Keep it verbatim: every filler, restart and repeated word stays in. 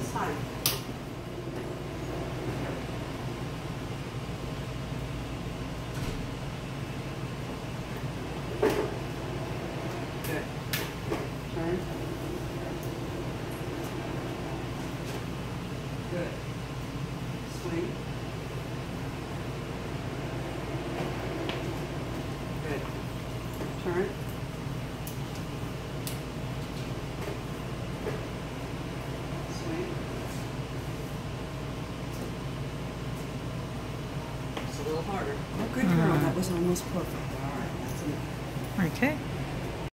this time. Good. Turn. Good. Swing. Good. Turn. Swing. Just a little harder. Oh, good girl. Mm. That was almost perfect. All right. That's enough. Okay.